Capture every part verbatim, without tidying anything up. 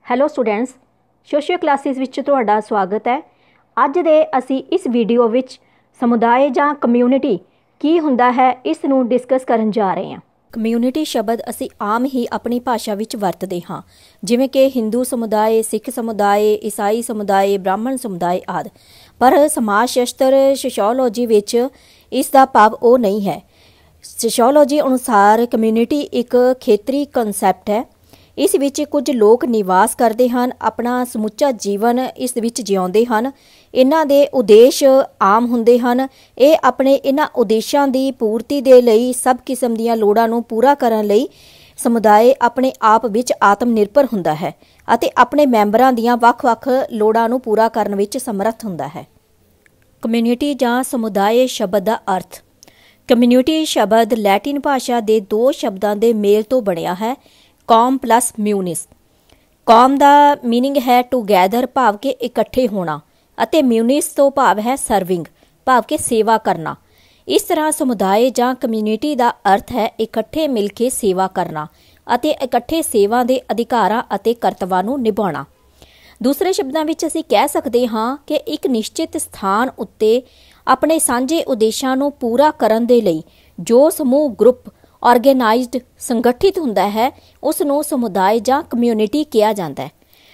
Hello students, ਸੋਸ਼ੀਓ classes ਵਿੱਚ ਤੁਹਾਡਾ ਸਵਾਗਤ ਹੈ। ਅੱਜ ਦੇ ਅਸੀਂ ਇਸ ਵੀਡੀਓ ਵਿੱਚ ਸਮੁਦਾਇ ਜਾਂ ਕਮਿਊਨਿਟੀ ਕੀ ਹੁੰਦਾ ਹੈ ਇਸ ਨੂੰ ਡਿਸਕਸ ਕਰਨ ਜਾ ਰਹੇ ਹਾਂ। ਕਮਿਊਨਿਟੀ ਸ਼ਬਦ ਅਸੀਂ ਆਮ ਹੀ ਆਪਣੀ ਭਾਸ਼ਾ ਵਿੱਚ ਵਰਤਦੇ ਹਾਂ, ਜਿਵੇਂ ਕਿ ਹਿੰਦੂ ਸਮੁਦਾਇ, ਸਿੱਖ ਸਮੁਦਾਇ, ਈਸਾਈ ਸਮੁਦਾਇ, ਬ੍ਰਾਹਮਣ ਸਮੁਦਾਇ ਆਦਿ। ਪਰ ਸਮਾਜ ਸ਼ਾਸਤਰ ਸੋਸ਼ੀਓਲੋਜੀ ਵਿੱਚ ਇਸ ਦਾ ਭਾਵ ਉਹ ਨਹੀਂ ਹੈ। ਸੋਸ਼ੀਓਲੋਜੀ ਅਨੁਸਾਰ ਕਮਿਊਨਿਟੀ ਇੱਕ ਖੇਤਰੀ ਕਨਸੈਪਟ ਹੈ। ਇਸ ਵਿੱਚ ਕੁਝ ਲੋਕ ਨਿਵਾਸ ਕਰਦੇ ਹਨ, ਆਪਣਾ ਸਮੁੱਚਾ ਜੀਵਨ ਇਸ ਵਿੱਚ ਜਿਉਂਦੇ ਹਨ। ਇਹਨਾਂ ਦੇ ਉਦੇਸ਼ ਆਮ ਹੁੰਦੇ ਹਨ। ਇਹ ਆਪਣੇ ਇਹਨਾਂ ਉਦੇਸ਼ਾਂ ਦੀ ਪੂਰਤੀ ਦੇ ਲਈ ਸਭ ਕਿਸਮ ਦੀਆਂ ਲੋੜਾਂ ਨੂੰ ਪੂਰਾ ਕਰਨ ਲਈ ਸਮੁਦਾਇ ਆਪਣੇ ਆਪ ਵਿੱਚ ਆਤਮ ਨਿਰਭਰ ਹੁੰਦਾ ਹੈ ਅਤੇ ਆਪਣੇ ਮੈਂਬਰਾਂ ਦੀਆਂ ਵੱਖ-ਵੱਖ ਲੋੜਾਂ ਨੂੰ ਪੂਰਾ ਕਰਨ ਵਿੱਚ ਸਮਰੱਥ ਹੁੰਦਾ ਹੈ। ਕਮਿਊਨਿਟੀ ਜਾਂ ਸਮੁਦਾਇ ਸ਼ਬਦ ਦਾ ਅਰਥ। ਕਮਿਊਨਿਟੀ ਸ਼ਬਦ ਲੈਟਿਨ ਭਾਸ਼ਾ ਦੇ ਦੋ ਸ਼ਬਦਾਂ ਦੇ ਮੇਲ ਤੋਂ ਬਣਿਆ ਹੈ, ਕੌਮ ਪਲਸ ਮਿਊਨਿਸ। ਕੌਮ ਦਾ ਮੀਨਿੰਗ ਹੈ ਟੂਗੈਦਰ ਭਾਵ ਕਿ ਇਕੱਠੇ ਹੋਣਾ, ਅਤੇ ਮਿਊਨਿਸ ਤੋਂ ਭਾਵ ਹੈ ਸਰਵਿੰਗ ਭਾਵ ਕਿ ਸੇਵਾ ਕਰਨਾ। ਇਸ ਤਰ੍ਹਾਂ ਸਮੁਦਾਇ ਜਾਂ ਕਮਿਊਨਿਟੀ ਦਾ ਅਰਥ ਹੈ ਇਕੱਠੇ ਮਿਲ ਕੇ ਸੇਵਾ ਕਰਨਾ ਅਤੇ ਇਕੱਠੇ ਸੇਵਾ ਦੇ ਅਧਿਕਾਰਾਂ ਅਤੇ ਕਰਤੱਵਾਂ ਨੂੰ ਨਿਭਾਉਣਾ। ਦੂਸਰੇ ਸ਼ਬਦਾਂ ਵਿੱਚ ਅਸੀਂ ਕਹਿ ਸਕਦੇ ਹਾਂ ਕਿ ਇੱਕ ਨਿਸ਼ਚਿਤ ਸਥਾਨ ਉੱਤੇ ਆਪਣੇ ਸਾਂਝੇ ਉਦੇਸ਼ਾਂ ਨੂੰ ਪੂਰਾ ਕਰਨ ਦੇ ਲਈ ਜੋ ਸਮੂਹ ਗਰੁੱਪ ਆਰਗੇਨਾਈਜ਼ਡ ਸੰਗਠਿਤ ਹੁੰਦਾ ਹੈ ਉਸ ਨੂੰ ਸਮੁਦਾਇ ਜਾਂ ਕਮਿਊਨਿਟੀ ਕਿਹਾ ਜਾਂਦਾ ਹੈ।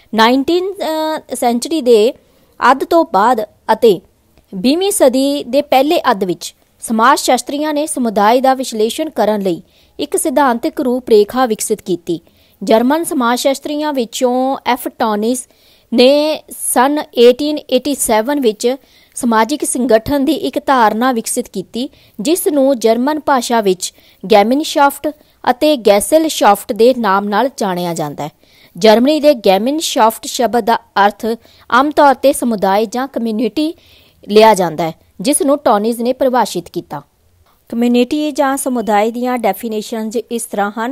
ਨਾਈਨਟੀਨਥ ਸੈਂਚੁਰੀ ਦੇ ਅੱਧ ਤੋਂ ਬਾਅਦ ਅਤੇ ਵੀਹਵੀਂ ਸਦੀ ਦੇ ਪਹਿਲੇ ਅੱਧ ਵਿੱਚ ਸਮਾਜ ਸ਼ਾਸਤਰੀਆਂ ਨੇ ਸਮੁਦਾਇ ਦਾ ਵਿਸ਼ਲੇਸ਼ਣ ਕਰਨ ਲਈ ਇੱਕ ਸਿਧਾਂਤਕ ਰੂਪ ਰੇਖਾ ਵਿਕਸਿਤ ਕੀਤੀ। ਜਰਮਨ ਸਮਾਜ ਸ਼ਾਸਤਰੀਆਂ ਵਿੱਚੋਂ ਐਫ ਟੌਨਿਸ ਨੇ ਸਨ ਅਠਾਰਾਂ ਸੌ ਸਤੱਤਰ ਵਿੱਚ ਸਮਾਜਿਕ ਸੰਗਠਨ ਦੀ ਇੱਕ ਧਾਰਨਾ ਵਿਕਸਿਤ ਕੀਤੀ, ਜਿਸ ਨੂੰ ਜਰਮਨ ਭਾਸ਼ਾ ਵਿੱਚ ਗੈਮਿਨਸ਼ਾਫਟ ਅਤੇ ਗੈਸਲਸ਼ਾਫਟ ਦੇ ਨਾਮ ਨਾਲ ਜਾਣਿਆ ਜਾਂਦਾ ਹੈ। ਜਰਮਨੀ ਦੇ ਗੈਮਿਨਸ਼ਾਫਟ ਸ਼ਬਦ ਦਾ ਅਰਥ ਆਮ ਤੌਰ ਤੇ ਸਮੁਦਾਇ ਜਾਂ ਕਮਿਊਨਿਟੀ ਲਿਆ ਜਾਂਦਾ ਹੈ, ਜਿਸ ਨੂੰ ਟੌਨਿਸ ਨੇ ਪਰਿਭਾਸ਼ਿਤ ਕੀਤਾ। ਕਮਿਊਨਿਟੀ ਜਾਂ ਸਮੁਦਾਇ ਦੀਆਂ ਡੈਫੀਨੇਸ਼ਨਜ਼ ਇਸ ਤਰ੍ਹਾਂ ਹਨ।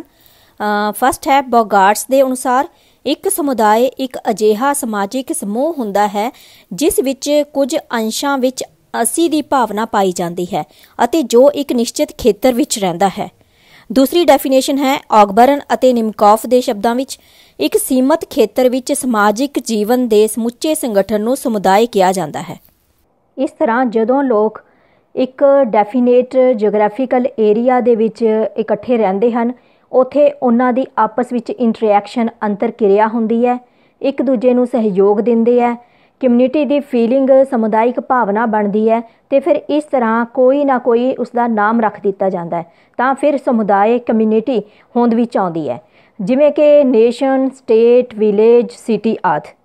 ਫਸਟ ਹੈ ਬੋਗਾਰਟਸ ਦੇ ਅਨੁਸਾਰ, ਇੱਕ ਸਮੁਦਾਇ ਇੱਕ ਅਜਿਹਾ ਸਮਾਜਿਕ ਸਮੂਹ ਹੁੰਦਾ ਹੈ ਜਿਸ ਵਿੱਚ ਕੁਝ ਅੰਸ਼ਾਂ ਵਿੱਚ ਅਸੀਂ ਦੀ ਭਾਵਨਾ ਪਾਈ ਜਾਂਦੀ ਹੈ ਅਤੇ ਜੋ ਇੱਕ ਨਿਸ਼ਚਿਤ ਖੇਤਰ ਵਿੱਚ ਰਹਿੰਦਾ ਹੈ। ਦੂਸਰੀ ਡੈਫੀਨੇਸ਼ਨ ਹੈ ਔਗਬਰਨ ਅਤੇ ਨਿਮਕੌਫ ਦੇ ਸ਼ਬਦਾਂ ਵਿੱਚ, ਇੱਕ ਸੀਮਤ ਖੇਤਰ ਵਿੱਚ ਸਮਾਜਿਕ ਜੀਵਨ ਦੇ ਸਮੁੱਚੇ ਸੰਗਠਨ ਨੂੰ ਸਮੁਦਾਇ ਕਿਹਾ ਜਾਂਦਾ ਹੈ। ਇਸ ਤਰ੍ਹਾਂ ਜਦੋਂ ਲੋਕ ਇੱਕ ਡੈਫੀਨੇਟ ਜੀਓਗ੍ਰਾਫੀਕਲ ਏਰੀਆ ਦੇ ਵਿੱਚ ਇਕੱਠੇ ਰਹਿੰਦੇ ਹਨ, ਉੱਥੇ ਉਹਨਾਂ ਦੀ ਆਪਸ ਵਿੱਚ ਇੰਟਰੈਕਸ਼ਨ ਅੰਤਰ-ਕਿਰਿਆ ਹੁੰਦੀ ਹੈ, ਇੱਕ ਦੂਜੇ ਨੂੰ ਸਹਿਯੋਗ ਦਿੰਦੇ ਹੈ, ਕਮਿਊਨਿਟੀ ਦੀ ਫੀਲਿੰਗ ਸਮੁਦਾਇਕ ਭਾਵਨਾ ਬਣਦੀ ਹੈ ਅਤੇ ਫਿਰ ਇਸ ਤਰ੍ਹਾਂ ਕੋਈ ਨਾ ਕੋਈ ਉਸਦਾ ਨਾਮ ਰੱਖ ਦਿੱਤਾ ਜਾਂਦਾ ਹੈ, ਤਾਂ ਫਿਰ ਸਮੁਦਾਇ ਕਮਿਊਨਿਟੀ ਹੋਂਦ ਵਿੱਚ ਆਉਂਦੀ ਹੈ, ਜਿਵੇਂ ਕਿ ਨੇਸ਼ਨ, ਸਟੇਟ, ਵਿਲੇਜ, ਸਿਟੀ ਆਦਿ।